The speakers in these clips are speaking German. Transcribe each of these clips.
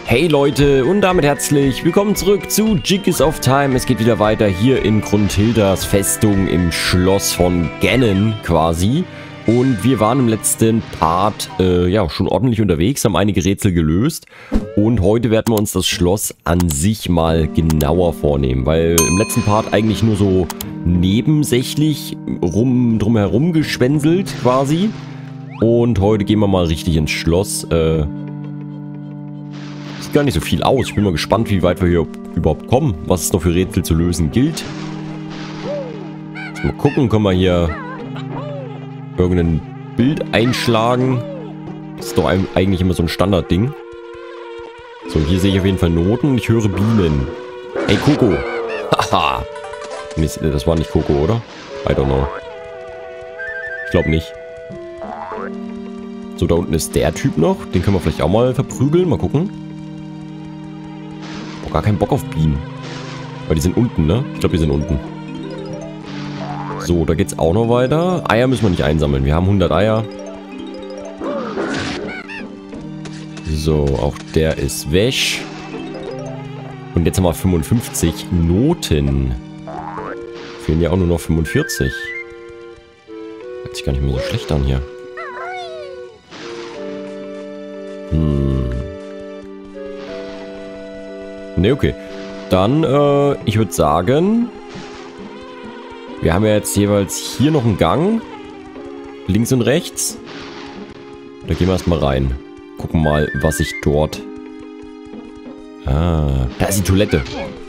Hey Leute und damit herzlich willkommen zurück zu Jig of Time. Es geht wieder weiter hier in Grunthildas Festung im Schloss von Ganon quasi. Und wir waren im letzten Part ja schon ordentlich unterwegs, haben einige Rätsel gelöst. Und heute werden wir uns das Schloss an sich mal genauer vornehmen. Weil im letzten Part eigentlich nur so nebensächlich drumherum geschwänselt quasi. Und heute gehen wir mal richtig ins Schloss. Sieht gar nicht so viel aus. Ich bin mal gespannt, wie weit wir hier überhaupt kommen. Was es noch für Rätsel zu lösen gilt. Mal gucken, können wir hier irgendein Bild einschlagen. Das ist doch eigentlich immer so ein Standardding. So, hier sehe ich auf jeden Fall Noten und ich höre Bienen. Hey, Coco. Haha. Mist, das war nicht Coco, oder? I don't know. Ich glaube nicht. So, da unten ist der Typ noch. Den können wir vielleicht auch mal verprügeln. Mal gucken. Oh, gar keinen Bock auf Bienen. Aber die sind unten, ne? Ich glaube, die sind unten. So, da geht's auch noch weiter. Eier müssen wir nicht einsammeln. Wir haben 100 Eier. So, auch der ist weg. Und jetzt haben wir 55 Noten. Fehlen ja auch nur noch 45. Hört sich gar nicht mehr so schlecht an hier. Ne, okay. Dann, ich würde sagen, wir haben ja jetzt jeweils hier noch einen Gang. Links und rechts. Da gehen wir erstmal rein. Gucken mal, was sich dort... Ah, da ist die Toilette.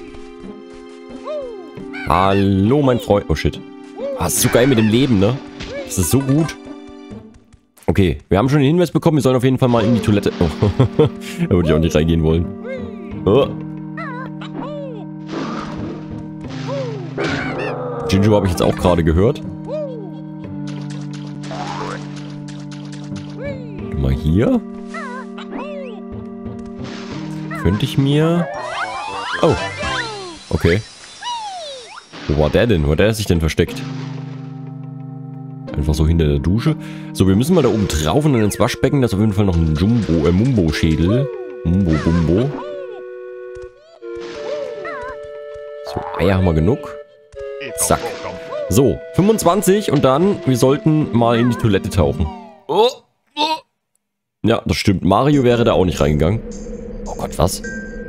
Hallo, mein Freund. Oh, shit. Ah, das ist so geil mit dem Leben, ne? Das ist so gut. Okay, wir haben schon den Hinweis bekommen. Wir sollen auf jeden Fall mal in die Toilette... Oh, da würde ich auch nicht reingehen wollen. Oh. Jinjo habe ich jetzt auch gerade gehört. Mal hier. Könnte ich mir... Oh. Okay. Wo war der denn? Wo hat der sich denn versteckt? Einfach so hinter der Dusche. So, wir müssen mal da oben drauf und dann ins Waschbecken. Das ist auf jeden Fall noch ein Mumbo-Schädel. Mumbo-Bumbo. So, Eier haben wir genug. Zack. So, 25 und dann, wir sollten mal in die Toilette tauchen. Ja, das stimmt. Mario wäre da auch nicht reingegangen. Oh Gott, was?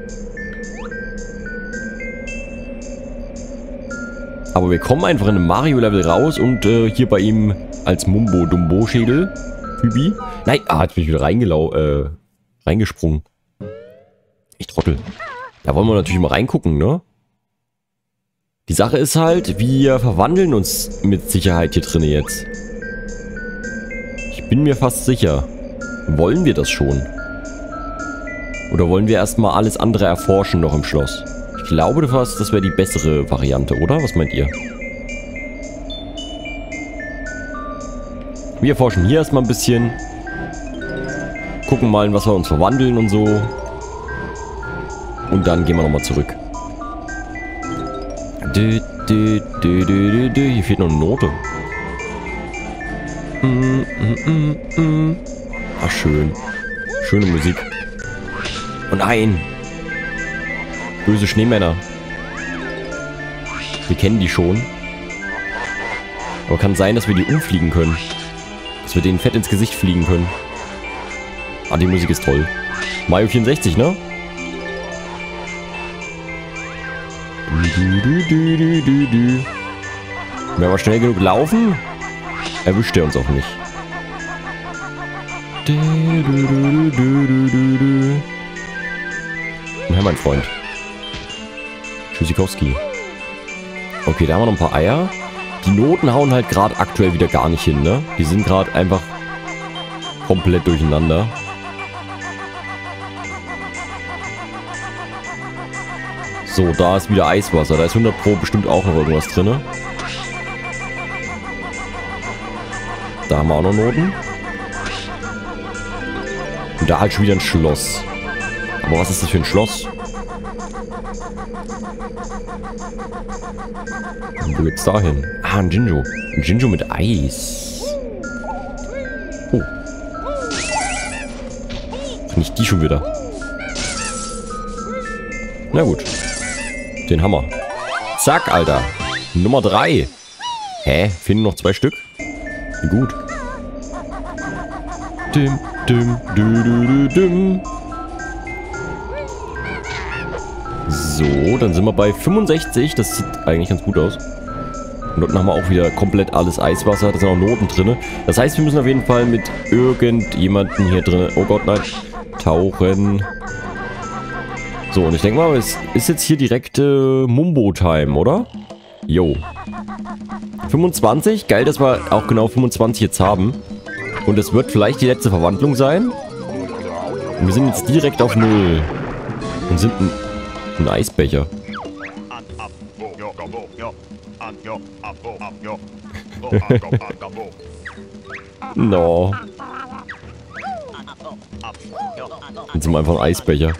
Aber wir kommen einfach in einem Mario-Level raus und hier bei ihm als Mumbo-Dumbo-Schädel. Hübi. Nein, jetzt bin ich wieder reingesprungen. Ich Trottel. Da wollen wir natürlich mal reingucken, ne? Die Sache ist halt, wir verwandeln uns mit Sicherheit hier drin jetzt. Ich bin mir fast sicher. Wollen wir das schon? Oder wollen wir erstmal alles andere erforschen noch im Schloss? Ich glaube fast, das wäre die bessere Variante, oder? Was meint ihr? Wir erforschen hier erstmal ein bisschen. Gucken mal, in was wir uns verwandeln und so. Und dann gehen wir nochmal zurück. Hier fehlt noch eine Note. Ach, schön. Schöne Musik. Oh nein! Böse Schneemänner. Wir kennen die schon. Aber kann sein, dass wir die umfliegen können. Dass wir denen fett ins Gesicht fliegen können. Ah, die Musik ist toll. Mario 64, ne? Wenn wir aber schnell genug laufen, erwischt er uns auch nicht. Ja, mein Freund. Tschüssikowski. Okay, da haben wir noch ein paar Eier. Die Noten hauen halt gerade aktuell wieder gar nicht hin, ne? Die sind gerade einfach komplett durcheinander. So, da ist wieder Eiswasser. Da ist 100 Pro bestimmt auch noch irgendwas drin. Da haben wir auch noch Noten. Und da halt schon wieder ein Schloss. Aber was ist das für ein Schloss? Und wo geht's da hin? Ah, ein Jinjo. Ein Jinjo mit Eis. Oh. Nicht die schon wieder. Na gut. Den Hammer. Zack, Alter. Nummer 3. Hä? Fehlen noch 2 Stück? Wie gut. Dim, dim, dü, dü, dü, dim. So, dann sind wir bei 65. Das sieht eigentlich ganz gut aus. Und unten haben wir auch wieder komplett alles Eiswasser. Da sind auch Noten drin. Das heißt, wir müssen auf jeden Fall mit irgendjemandem hier drin... Oh Gott, nein. Tauchen. So, und ich denke mal, es ist jetzt hier direkt Mumbo-Time, oder? Jo. 25. Geil, dass wir auch genau 25 jetzt haben. Und es wird vielleicht die letzte Verwandlung sein. Und wir sind jetzt direkt auf 0. Und sind ein Eisbecher. No. Jetzt sind wir einfach ein Eisbecher.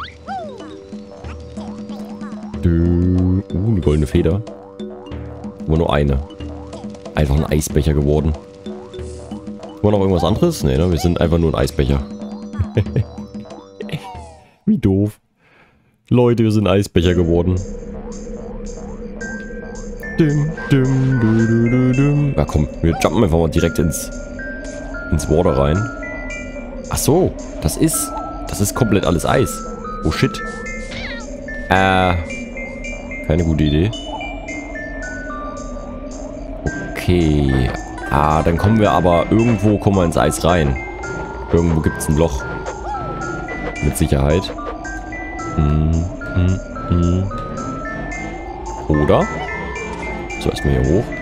Eine goldene Feder. Aber nur eine. Einfach ein Eisbecher geworden. Wollen wir noch irgendwas anderes? Nee, ne? Wir sind einfach nur ein Eisbecher. Wie doof. Leute, wir sind Eisbecher geworden. Dim, dim, du, du, du, dim. Ja komm, wir jumpen einfach mal direkt ins Water rein. Ach so, das ist komplett alles Eis. Oh shit. Keine gute Idee. Okay. Dann kommen wir aber irgendwo ins Eis rein. Irgendwo gibt es ein Loch. Mit Sicherheit. Oder? So, erstmal hier hoch.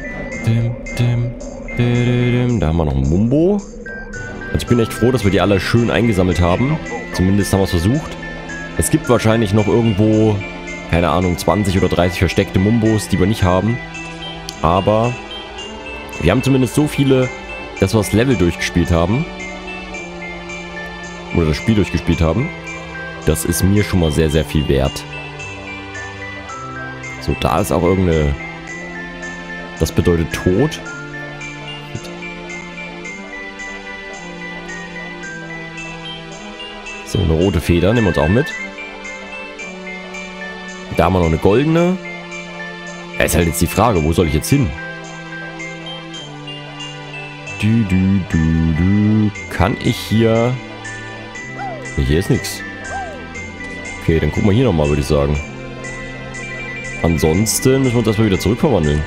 Da haben wir noch ein Mumbo. Also ich bin echt froh, dass wir die alle schön eingesammelt haben. Zumindest haben wir es versucht. Es gibt wahrscheinlich noch irgendwo, keine Ahnung, 20 oder 30 versteckte Mumbos, die wir nicht haben. Aber wir haben zumindest so viele, dass wir das Level durchgespielt haben. Oder das Spiel durchgespielt haben. Das ist mir schon mal sehr, sehr viel wert. So, da ist auch irgendeine... Das bedeutet Tod. So, eine rote Feder nehmen wir uns auch mit. Da haben wir noch eine goldene. Ja, ist halt jetzt die Frage, wo soll ich jetzt hin? Kann ich hier... Nee, hier ist nichts. Okay, dann gucken wir hier nochmal, würde ich sagen. Ansonsten müssen wir uns erstmal wieder zurückverwandeln.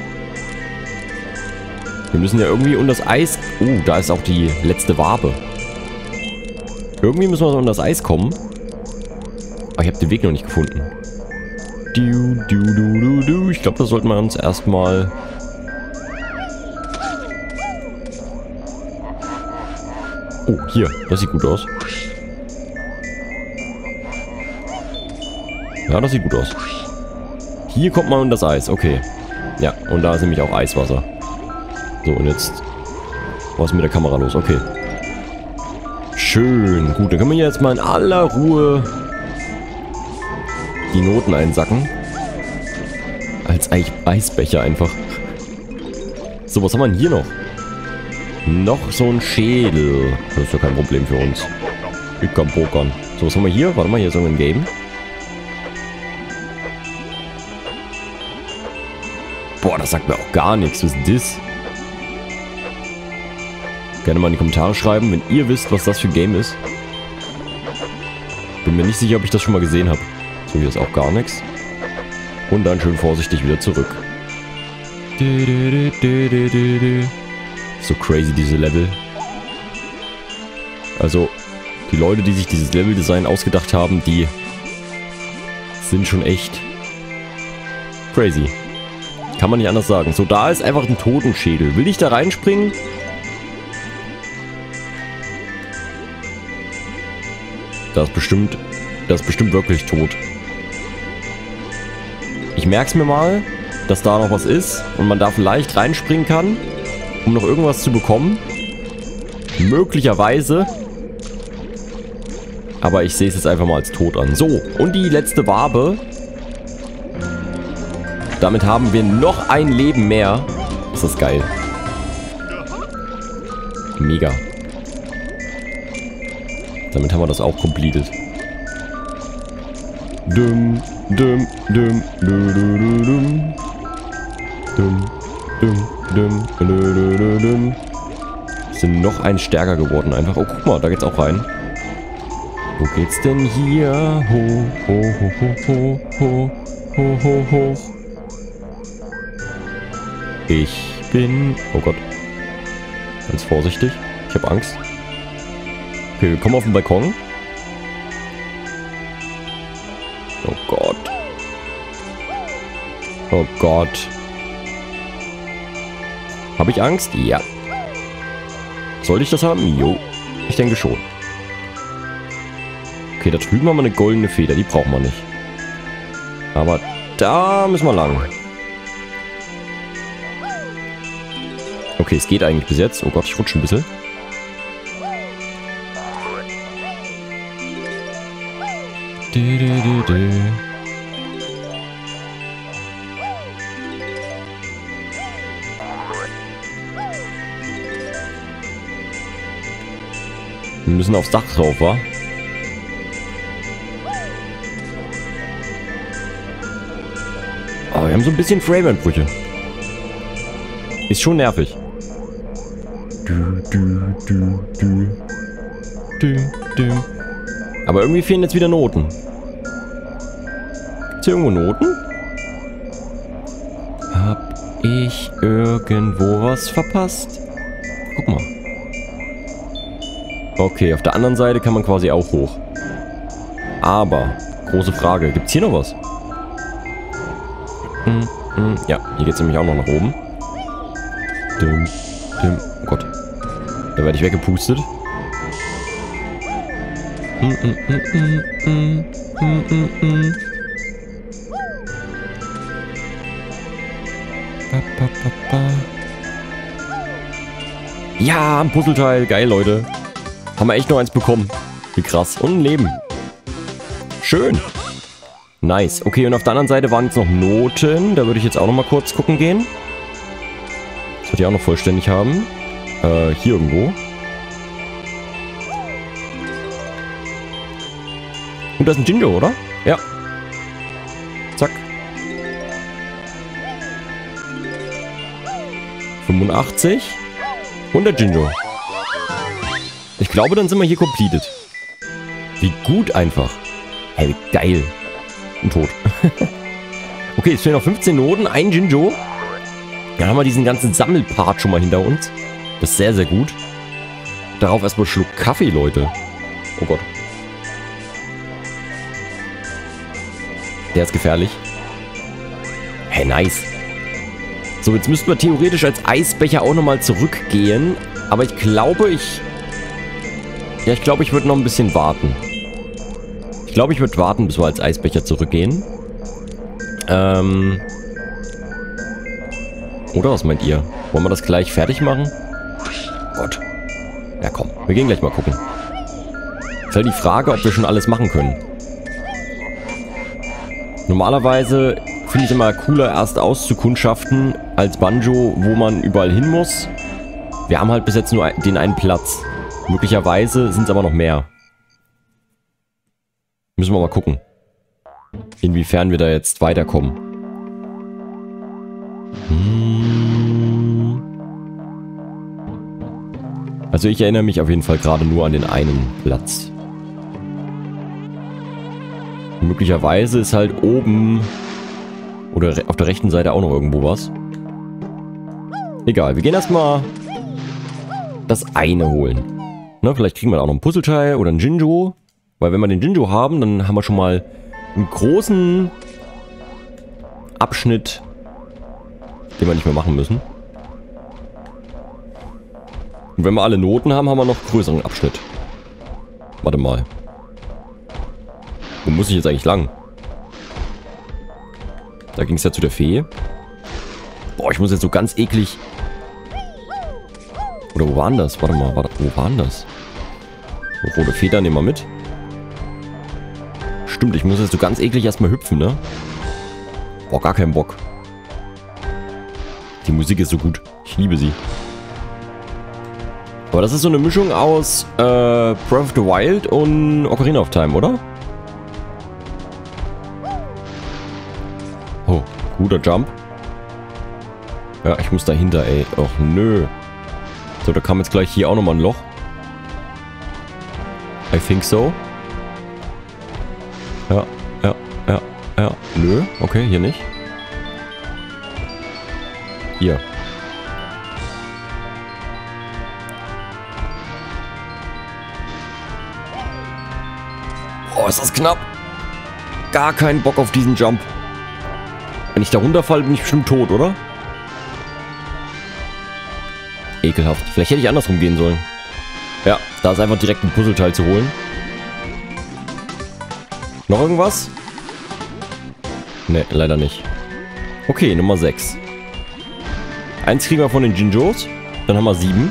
Wir müssen ja irgendwie um das Eis... Oh, da ist auch die letzte Wabe. Irgendwie müssen wir um das Eis kommen. Aber ich habe den Weg noch nicht gefunden. Ich glaube, das sollten wir uns erstmal... Oh, hier. Das sieht gut aus. Ja, das sieht gut aus. Hier kommt man um das Eis. Okay. Ja, und da ist nämlich auch Eiswasser. So, und jetzt... Was ist mit der Kamera los? Okay. Schön. Gut, dann können wir hier jetzt mal in aller Ruhe die Noten einsacken. Als Eisbecher einfach. So, was haben wir denn hier noch? Noch so ein Schädel. Das ist ja kein Problem für uns. Ich kann pokern. So, was haben wir hier? Warte mal, hier ist irgendein Game. Boah, das sagt mir auch gar nichts. Was ist das? Gerne mal in die Kommentare schreiben, wenn ihr wisst, was das für ein Game ist. Bin mir nicht sicher, ob ich das schon mal gesehen habe. So, hier ist auch gar nichts. Und dann schön vorsichtig wieder zurück. So crazy, diese Level. Also, die Leute, die sich dieses Level-Design ausgedacht haben, die sind schon echt crazy. Kann man nicht anders sagen. So, da ist einfach ein Totenschädel. Will ich da reinspringen? Das ist bestimmt wirklich tot. Ich merk's mir mal, dass da noch was ist und man da vielleicht reinspringen kann, um noch irgendwas zu bekommen. Möglicherweise. Aber ich sehe es jetzt einfach mal als tot an. So, und die letzte Wabe. Damit haben wir noch ein Leben mehr. Ist das geil. Mega. Damit haben wir das auch completed. Dum, dum, dum, dum, dum, dum. Dum, dum, dum, dum, dum, dum. Sind noch ein stärker geworden einfach. Oh, guck mal, da geht's auch rein. Wo geht's denn hier? Hoch, hoch, hoch, hoch, hoch, hoch, hoch, hoch. Ich bin... Oh Gott. Ganz vorsichtig. Ich habe Angst. Okay, wir kommen auf den Balkon. Oh Gott. Oh Gott. Habe ich Angst? Ja. Sollte ich das haben? Jo. Ich denke schon. Okay, da drüben haben wir eine goldene Feder. Die brauchen wir nicht. Aber da müssen wir lang. Okay, es geht eigentlich bis jetzt. Oh Gott, ich rutsche ein bisschen. Wir müssen aufs Dach drauf, wa? Aber wir haben so ein bisschen Frame-Einbrüche. Ist schon nervig. Aber irgendwie fehlen jetzt wieder Noten. Gibt's hier irgendwo Noten? Hab ich irgendwo was verpasst? Guck mal. Okay, auf der anderen Seite kann man quasi auch hoch. Aber, große Frage, gibt's hier noch was? Ja, hier geht's nämlich auch noch nach oben. Oh Gott. Da werde ich weggepustet. Ja, ein Puzzleteil. Geil, Leute. Haben wir echt noch eins bekommen. Wie krass. Und ein Leben. Schön. Nice. Okay, und auf der anderen Seite waren jetzt noch Noten. Da würde ich jetzt auch noch mal kurz gucken gehen. Das wird ja auch noch vollständig haben. Hier irgendwo. Und das ist ein Jinjo, oder? Ja. Zack. 85. Und der Jinjo. Ich glaube, dann sind wir hier completed. Wie gut einfach. Hey, wie geil. Und tot. Okay, es fehlen noch 15 Noten, ein Jinjo. Dann haben wir diesen ganzen Sammelpart schon mal hinter uns. Das ist sehr, sehr gut. Darauf erstmal einen Schluck Kaffee, Leute. Oh Gott. Der ist gefährlich. Hey, nice. So, jetzt müssten wir theoretisch als Eisbecher auch nochmal zurückgehen. Aber ich glaube, ich würde noch ein bisschen warten. Ich glaube, ich würde warten, bis wir als Eisbecher zurückgehen. Oder was meint ihr? Wollen wir das gleich fertig machen? Gott. Ja, komm. Wir gehen gleich mal gucken. Ist halt die Frage, ob wir schon alles machen können. Normalerweise finde ich es immer cooler, erst auszukundschaften als Banjo, wo man überall hin muss. Wir haben halt bis jetzt nur den einen Platz. Möglicherweise sind es aber noch mehr. Müssen wir mal gucken. Inwiefern wir da jetzt weiterkommen. Also ich erinnere mich auf jeden Fall gerade nur an den einen Platz. Möglicherweise ist halt oben oder auf der rechten Seite auch noch irgendwo was. Egal, wir gehen erstmal das eine holen. Ne, vielleicht kriegen wir da auch noch ein Puzzleteil oder ein Jinjo. Weil wenn wir den Jinjo haben, dann haben wir schon mal einen großen Abschnitt, den wir nicht mehr machen müssen. Und wenn wir alle Noten haben, haben wir noch einen größeren Abschnitt. Warte mal. Wo muss ich jetzt eigentlich lang? Da ging es ja zu der Fee. Boah, ich muss jetzt so ganz eklig... Oder wo waren das? Warte mal, wo waren das? Rote Feder nehmen wir mit. Stimmt, ich muss jetzt so ganz eklig erstmal hüpfen, ne? Boah, gar keinen Bock. Die Musik ist so gut. Ich liebe sie. Aber das ist so eine Mischung aus Breath of the Wild und Ocarina of Time, oder? Guter Jump. Ja, ich muss dahinter, ey. Och, nö. So, da kam jetzt gleich hier auch nochmal ein Loch. I think so. Ja, ja, ja, ja. Nö, okay, hier nicht. Hier. Oh, ist das knapp. Gar keinen Bock auf diesen Jump. Wenn ich da runterfalle, bin ich bestimmt tot, oder? Ekelhaft. Vielleicht hätte ich andersrum gehen sollen. Ja, da ist einfach direkt ein Puzzleteil zu holen. Noch irgendwas? Ne, leider nicht. Okay, Nummer 6. 1 kriegen wir von den Jinjos. Dann haben wir 7.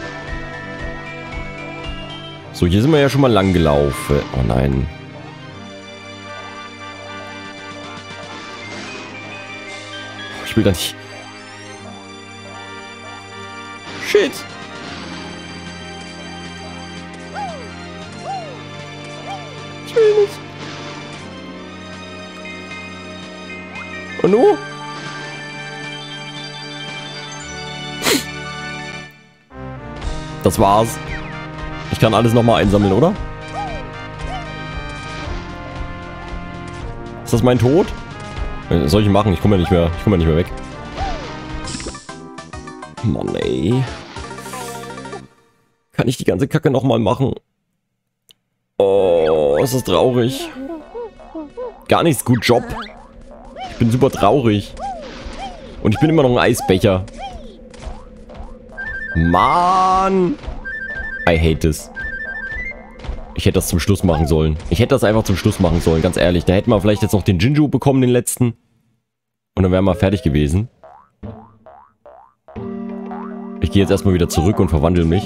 So, hier sind wir ja schon mal lang gelaufen. Oh nein. Ich will da nicht... Shit. Ich will nicht. Oh no. Das war's. Ich kann alles nochmal einsammeln, oder? Ist das mein Tod? Was soll ich machen? Ich komme ja nicht mehr weg. Mann, ey. Kann ich die ganze Kacke nochmal machen? Oh, ist das traurig. Gar nichts gut, Job. Ich bin super traurig. Und ich bin immer noch ein Eisbecher. Mann. I hate this. Ich hätte das zum Schluss machen sollen. Ich hätte das einfach zum Schluss machen sollen, ganz ehrlich. Da hätten wir vielleicht jetzt noch den Jinjo bekommen, den letzten. Und dann wären wir fertig gewesen. Ich gehe jetzt erstmal wieder zurück und verwandle mich.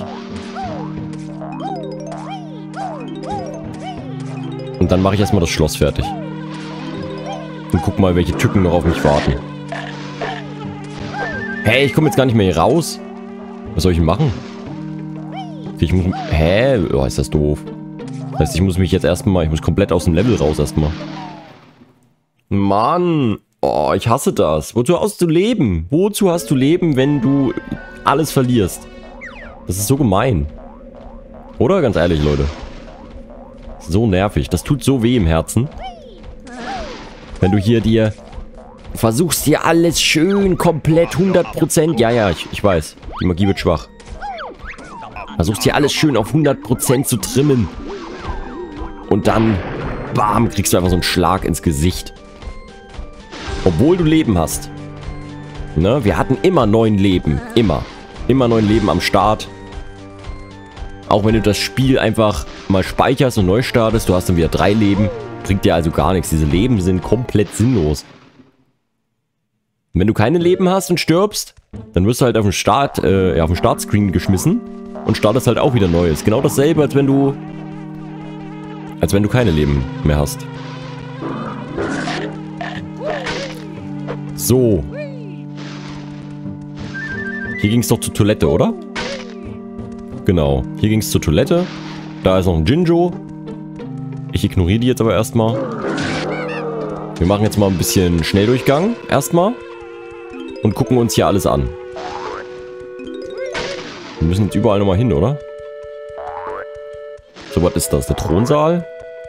Und dann mache ich erstmal das Schloss fertig. Und guck mal, welche Tücken noch auf mich warten. Hey, ich komme jetzt gar nicht mehr hier raus. Was soll ich denn machen? Ich muss... Hä? Oh, ist das doof. Das heißt, ich muss mich jetzt erstmal... Ich muss komplett aus dem Level raus erstmal. Mann. Oh, ich hasse das. Wozu hast du Leben? Wozu hast du Leben, wenn du alles verlierst? Das ist so gemein. Oder? Ganz ehrlich, Leute. So nervig. Das tut so weh im Herzen. Wenn du hier dir... versuchst hier alles schön, komplett, 100%... Ja, ich weiß. Die Magie wird schwach. Versuchst hier alles schön auf 100% zu trimmen. Und dann... Bam, kriegst du einfach so einen Schlag ins Gesicht. Obwohl du Leben hast. Ne? Wir hatten immer 9 Leben. Immer. Immer 9 Leben am Start. Auch wenn du das Spiel einfach mal speicherst und neu startest, du hast dann wieder 3 Leben. Bringt dir also gar nichts. Diese Leben sind komplett sinnlos. Und wenn du keine Leben hast und stirbst, dann wirst du halt auf den auf den Startscreen geschmissen und startest halt auch wieder neu. Ist genau dasselbe, als wenn du keine Leben mehr hast. So. Hier ging es doch zur Toilette, oder? Genau. Hier ging es zur Toilette. Da ist noch ein Jinjo. Ich ignoriere die jetzt aber erstmal. Wir machen jetzt mal ein bisschen Schnelldurchgang. Erstmal. Und gucken uns hier alles an. Wir müssen jetzt überall nochmal hin, oder? So, was ist das? Der Thronsaal?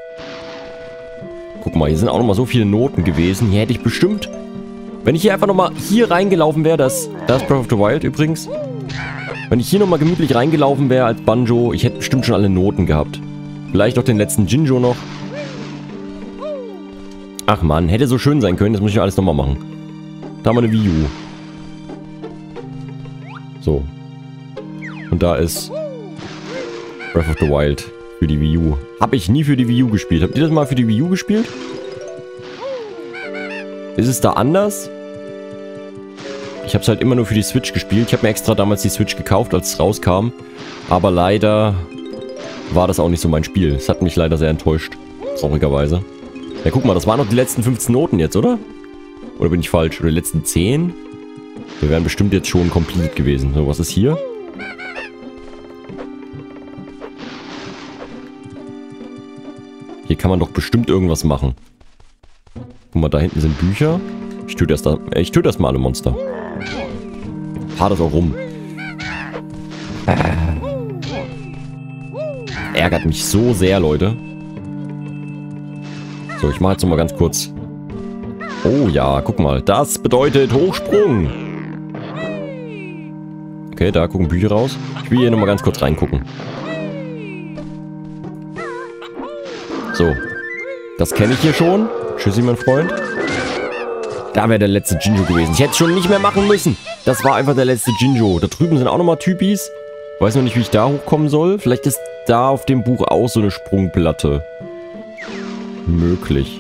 Guck mal, hier sind auch nochmal so viele Noten gewesen. Hier hätte ich bestimmt... Wenn ich hier einfach nochmal hier reingelaufen wäre, da ist Breath of the Wild übrigens. Wenn ich hier nochmal gemütlich reingelaufen wäre als Banjo, ich hätte bestimmt schon alle Noten gehabt. Vielleicht auch den letzten Jinjo noch. Ach man, hätte so schön sein können. Das muss ich alles nochmal machen. Da haben wir eine Wii U. So. Und da ist Breath of the Wild für die Wii U. Habe ich nie für die Wii U gespielt. Habt ihr das mal für die Wii U gespielt? Ist es da anders? Ich habe es halt immer nur für die Switch gespielt. Ich habe mir extra damals die Switch gekauft, als es rauskam. Aber leider war das auch nicht so mein Spiel. Es hat mich leider sehr enttäuscht. Traurigerweise. Ja, guck mal, das waren noch die letzten 15 Noten jetzt, oder? Oder bin ich falsch? Oder die letzten 10? Wir wären bestimmt jetzt schon komplett gewesen. So, was ist hier? Hier kann man doch bestimmt irgendwas machen. Guck mal, da hinten sind Bücher. Ich töte erst mal alle Monster. Fahr das auch rum. Ärgert mich so sehr, Leute. So, ich mache jetzt noch mal ganz kurz. Oh ja, guck mal. Das bedeutet Hochsprung. Okay, da gucken Bücher raus. Ich will hier noch mal ganz kurz reingucken. So. Das kenne ich hier schon. Tschüssi, mein Freund. Da wäre der letzte Jinjo gewesen. Ich hätte es schon nicht mehr machen müssen. Das war einfach der letzte Jinjo. Da drüben sind auch nochmal Typis. Weiß noch nicht, wie ich da hochkommen soll. Vielleicht ist da auf dem Buch auch so eine Sprungplatte möglich.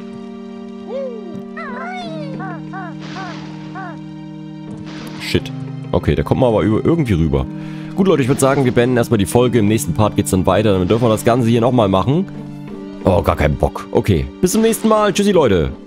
Shit. Okay, da kommt man aber irgendwie rüber. Gut, Leute, ich würde sagen, wir beenden erstmal die Folge. Im nächsten Part geht es dann weiter. Dann dürfen wir das Ganze hier nochmal machen. Oh, gar keinen Bock. Okay, bis zum nächsten Mal. Tschüssi, Leute.